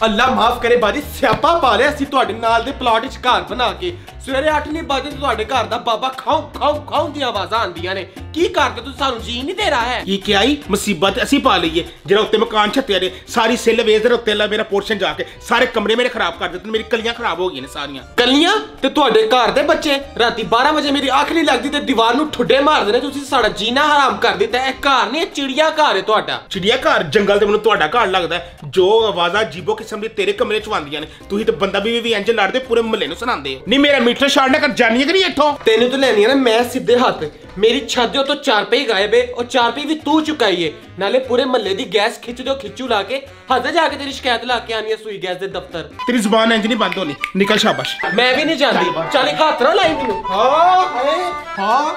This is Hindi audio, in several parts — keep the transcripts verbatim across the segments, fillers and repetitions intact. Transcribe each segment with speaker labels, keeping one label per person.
Speaker 1: अल्लाह माफ करे बाजी स्यापा पा लिया ਅਸੀਂ ਤੁਹਾਡੇ ਨਾਲ ਦੇ ਪਲਾਟ ਵਿੱਚ ਘਰ ਬਣਾ ਕੇ ਸਵੇਰੇ ਅੱਠ ਨਹੀਂ ਵਜੇ ਤੁਹਾਡੇ ਘਰ ਦਾ ਬਾਬਾ ਖਾਉ ਖਾਉ ਖਾਉ ਦੀਆਂ ਆਵਾਜ਼ਾਂ ਆਉਂਦੀਆਂ ਨੇ ਕੀ ਕਰਦੇ ਤੁਸੀਂ ਸਾਨੂੰ ਜੀ ਨਹੀਂ ਦੇ ਰਹਾ ਹੈ ਕੀ ਕੀ ਆਈ ਮੁਸੀਬਤ ਅਸੀਂ ਪਾ ਲਈਏ ਜਿਹੜਾ ਉੱਤੇ ਮਕਾਨ ਛੱਤਿਆ ਨੇ ਸਾਰੀ ਸਿੱਲ ਵੇਚ ਦੇ ਉੱਤੇ ਲਾ ਮੇਰਾ ਪੋਰਸ਼ਨ ਜਾ ਕੇ ਸਾਰੇ ਕਮਰੇ ਮੇਰੇ ਖਰਾਬ ਕਰ ਦਿੱਤੇ ਮੇਰੀ ਕਲੀਆਂ ਖਰਾਬ ਹੋ ਗਈਆਂ ਨੇ ਸਾਰੀਆਂ ਕਲੀਆਂ ਤੇ ਤੁਹਾਡੇ ਘਰ ਦੇ ਬੱਚੇ ਰਾਤੀ ਬਾਰਾਂ ਵਜੇ ਮੇਰੀ ਅੱਖ ਨਹੀਂ ਲੱਗਦੀ ਤੇ ਦੀਵਾਰ ਨੂੰ ਠੁੱਡੇ ਮਾਰਦੇ ਨੇ ਤੁਸੀਂ ਸਾਡਾ ਜੀਣਾ ਹਰਾਮ ਕਰ ਦਿੱਤਾ ਇਹ ਘਰ ਨਹੀਂ ਚਿੜੀਆ ਘਰ ਹੈ ਤੁਹਾਡਾ ਚਿੜੀਆ ਘਰ ਜੰਗਲ ਤੇ ਮੈਨੂੰ ਤੁਹਾਡਾ ਘਰ ਲੱਗਦਾ ਜੋ ਆਵਾਜ਼ਾਂ ਜੀਬੋ ਕਿਸਮ ਦੀ ਤੇਰੇ ਕਮਰੇ ਚ ਆਉਂਦੀਆਂ ਨੇ ਤੁਸੀਂ ਤੇ ਬੰਦਾ ਵੀ ਵੀ ਇੰਜ ਲੜਦੇ ਪੂਰੇ ਮੁਹੱਲੇ ਨੂੰ ਸੁਣਾਉਂਦੇ ਹੋ ਨਹੀਂ ਮੇਰਾ ਮੀਟਰ ਛਾੜਨਾ ਕਰ ਜਾਨੀ ਕਿ ਨਹੀਂ ਇੱਥੋਂ ਤੈਨੂੰ ਤਾਂ ਲੈਣੀ ਹੈ ਨਾ ਮੈਂ ਸਿੱਧੇ ਹੱਥ ਮੇਰੀ ਛੱਤ ਦੇ ਉੱਤੋਂ ਚਾਰ ਪਈ ਗਾਇਬ ਹੈ ਉਹ ਚਾਰ ਪਈ ਵੀ ਤੂੰ ਚੁਕਾਈਏ ਨਾਲੇ ਪੂਰੇ ਮੁਹੱਲੇ ਦੀ ਗੈਸ ਖਿੱਚ ਦਿਓ ਖਿੱਚੂ ਲਾ ਕੇ ਹੱਦ ਜਾ ਕੇ ਤੇਰੀ ਸ਼ਿਕਾਇਤ ਲਾ ਕੇ ਆਣੀ ਹੈ ਸੂਈ ਗੈਸ ਦੇ ਦਫ਼ਤਰ ਤੇਰੀ ਜ਼ੁਬਾਨ ਇੰਜ ਨਹੀਂ ਬੰਦ ਹੋਣੀ ਨਿਕਲ ਸ਼ਾਬਾਸ਼ ਮੈਂ ਵੀ ਨਹੀਂ ਜਾਂਦੀ ਚੱਲ ਇੱਕ ਹੱਥ ਨਾ ਲਾਈ ਮੈਨੂੰ ਹਾਂ ਹਾਂ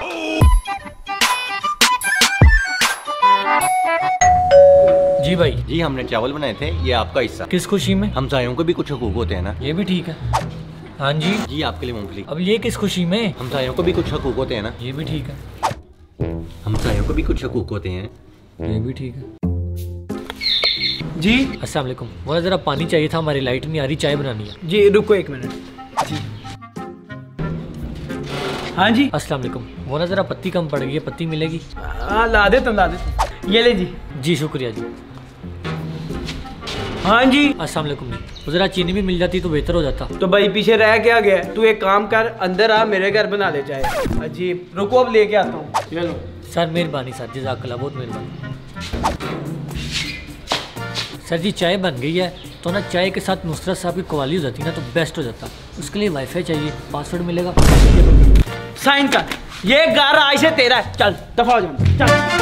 Speaker 2: जी भाई
Speaker 3: जी हमने चावल बनाए थे ये आपका हिस्सा
Speaker 2: किस खुशी में
Speaker 3: हमसायों को भी कुछ हुकूक होते हैं ना
Speaker 2: ये भी ठीक है हाँ जी
Speaker 3: जी आपके लिए मूंगफली
Speaker 2: अब ये किस खुशी में
Speaker 3: हमसायों को भी कुछ हुकूक होते हैं ना
Speaker 2: ये भी ठीक है
Speaker 3: हमसायों को भी कुछ हुकूक होते हैं
Speaker 2: ये भी ठीक है
Speaker 4: जी
Speaker 2: अस्सलाम वालेकुम वो ज़रा पानी चाहिए था हमारी लाइट नहीं आ रही चाय बनानी है
Speaker 4: जी रुको एक मिनट जी हाँ जी
Speaker 2: अस्सलाम वालेकुम वो ना ज़रा पत्ती कम पड़ गई है पत्ती मिलेगी
Speaker 4: हाँ ला देता हूँ ला देता हूँ ये ले जी
Speaker 2: जी शुक्रिया जी
Speaker 4: हाँ जी
Speaker 2: अस्सलाम वालेकुम जी वो ज़रा चीनी भी मिल जाती तो बेहतर हो जाता
Speaker 4: तो भाई पीछे रह क्या गया तू एक काम कर अंदर आ मेरे घर बना ले चाहे अजीब रुको अब लेके आता हूँ चलो
Speaker 2: सर मेहरबानी सर जज़ाकल्लाह बहुत मेहरबानी सर जी चाय बन गई है तो ना चाय के साथ नुसरत साहब की कवाली हो जाती ना तो बेस्ट हो जाता उसके लिए वाईफाई चाहिए पासवर्ड मिलेगा
Speaker 4: साइन कर ये घर आज से तेरा है चल दफा हो जा चल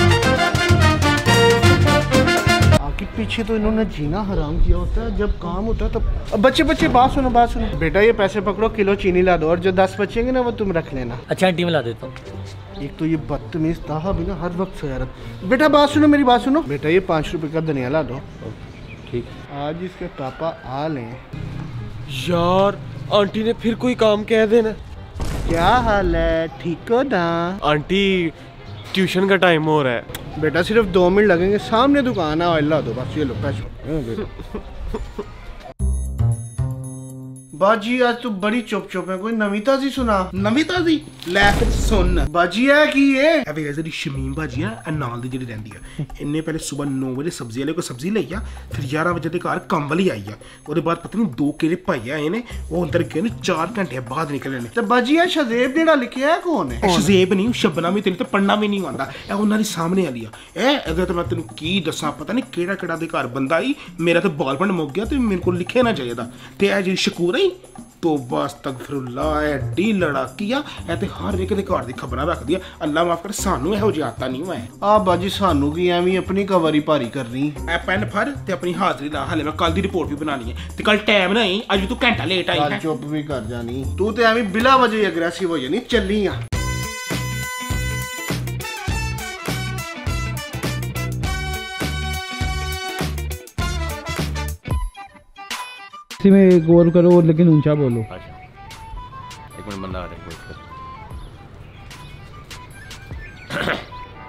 Speaker 5: आगे पीछे तो इन्होंने जीना हराम किया होता है जब काम होता है तो अब बच्चे बच्चे बात सुनो बात सुनो बेटा ये पैसे पकड़ो किलो चीनी ला दो और जो दस बचेंगे ना वो तुम रख लेना
Speaker 2: अच्छा आंटी में ला देता हूँ
Speaker 5: एक तो ये बदतमीज ताहा भी ना हर वक्त शरारत बेटा बात सुनो मेरी बात सुनो बेटा ये पाँच रुपए का धनिया ला दो
Speaker 3: ठीक
Speaker 5: आज इसके पापा आ लें
Speaker 1: यार आंटी ने फिर कोई काम कह देना
Speaker 5: क्या हाल है ठीक हो ना
Speaker 1: आंटी ट्यूशन का टाइम हो रहा है
Speaker 5: बेटा सिर्फ दो मिनट लगेंगे सामने दुकान है ला दो बस ये लो पैसे बाजी आज तो बड़ी चुप चुप है कोई नवी ताजी सुना
Speaker 1: ਨਵੀਂ ਤਾਜ਼ੀ ਲੈ ਫਿਰ ਸੁਣ
Speaker 5: बाजी है की ये
Speaker 1: ਇਹ ਵੇ ਜਿਹੜੀ ਸ਼ਮੀਮ ਭਾਜੀ ਆ ਇਹ ਨਾਲ ਦੀ ਜਿਹੜੀ ਰਹਿੰਦੀ ਆ ਇੰਨੇ ਪਹਿਲੇ ਸਵੇਰ ਨੌ ਵਜੇ ਸਬਜ਼ੀ ਵਾਲੇ ਕੋ ਸਬਜ਼ੀ ਲਈ ਆ ਫਿਰ ਗਿਆਰਾਂ ਵਜੇ ਦੇ ਘਰ ਕੰਮ ਵਾਲੀ ਆਈ ਆ ਉਹਦੇ ਬਾਅਦ ਪਤਾ ਨਹੀਂ ਦੋ ਕਿਹੜੇ ਭਾਈ ਆਏ ਨੇ ਉਹ ਅੰਦਰ ਗਏ ਨੇ ਚਾਰ ਘੰਟੇ ਬਾਅਦ ਨਿਕਲੇ ਨੇ
Speaker 5: ਤੇ ਬਾਜੀ ਇਹ ਸ਼ਜ਼ੇਬ ਜਿਹੜਾ ਲਿਖਿਆ ਹੈ ਕੌਣ ਹੈ
Speaker 1: ਸ਼ਜ਼ੇਬ ਨਹੀਂ ਸ਼ਬਨਾ ਵੀ ਤੈਨੂੰ ਤੇ ਪੜਨਾ ਵੀ ਨਹੀਂ ਆਉਂਦਾ ਇਹ ਉਹਨਾਂ ਦੀ ਸਾਹਮਣੇ ਵਾਲੀ ਆ ਇਹ ਇਹਦੇ ਤੇ ਮੈਂ ਤੈਨੂੰ ਕੀ ਦੱਸਾਂ ਪਤਾ ਨਹੀਂ ਕਿਹੜਾ ਕਿਹੜਾ ਦੇ ਘਰ ਬੰਦਾ ਆਈ ਮੇਰਾ ਤੇ ਬਾਲਪਨ ਮੁੱਕ ਗਿਆ ਤੇ ਮੇਰੇ ਕੋਲ ਲਿਖਿਆ ਨਾ ਚਾਹੀਦਾ ਤੇ ਇਹ ਜਿਹੜੀ ਸ਼ਕੂਰ ਆਈ तोबा अस्तगफिरुल्लाह एडी लड़ाकी आ ए ते हर एक दे घर दी खबरां रखदी आ अल्लाह माफ कर सानू एहो जी आता नहीं होए
Speaker 5: आ बाजी सानू की एवं अपनी कवरी भारी करनी
Speaker 1: ए पेन फड़ ते अपनी हाजरी ला हाले मैं कल दी रिपोर्ट भी बनानी है ते कल टाइम नहीं अज तू घंटा लेट आई है
Speaker 5: चुप भी कर जानी तू ते एवं बिला वजह अग्रेसिव हो जानी चली आ
Speaker 6: में गौर करो और लेकिन ऊंचा बोलो
Speaker 3: अच्छा एक मिनट बंदा आ रहा है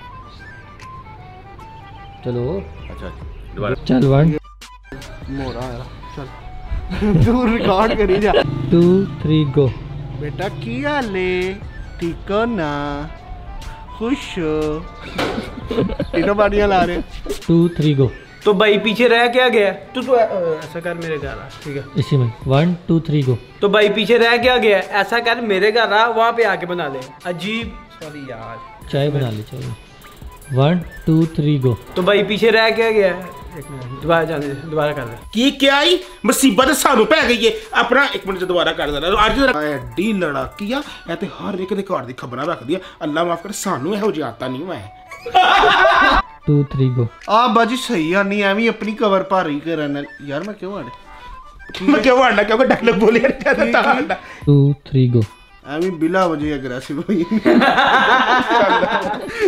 Speaker 2: चलो
Speaker 3: अच्छा दोबारा
Speaker 2: चल वन
Speaker 5: मोरा चल तू रिकॉर्ड करी जा
Speaker 6: टू थ्री गो
Speaker 5: बेटा की हाले ठीक हो ना खुश हो तीनों बाड़ियाँ ला रहे
Speaker 2: टू थ्री गो
Speaker 4: तो भाई पीछे रह क्या गया तू तो ऐसा कर मेरे घर आ ठीक है
Speaker 2: इसी में वन टू थ्री गो
Speaker 4: तो भाई पीछे रह क्या गया ऐसा कर मेरे घर आ वहाँ पे आके बना ले अजीब सॉरी यार
Speaker 2: चाय बना ले चाय वन टू थ्री गो
Speaker 4: तो भाई पीछे रह क्या गया एक मिनट दोबारा जाने दे दोबारा कर ले
Speaker 1: की क्या आई मुसीबत सानू पै गई है अपना एक मिनट दोबारा कर देना अज एडी लड़ाकी आ ए ते हर एक दे घर दी खबरां रखदी आ अल्लाह माफ कर सानू एहो जी आता नहीं होए
Speaker 6: टू थ्री गो
Speaker 5: आ बाजी सही है नहीं एवं अपनी कवर भारी करना यार मैं क्यों आड़े
Speaker 1: मैं क्यों आड़ना क्योंकि डायलॉग बोले
Speaker 6: टू थ्री गो
Speaker 5: एवं बिला वजह अग्रेसिव हुई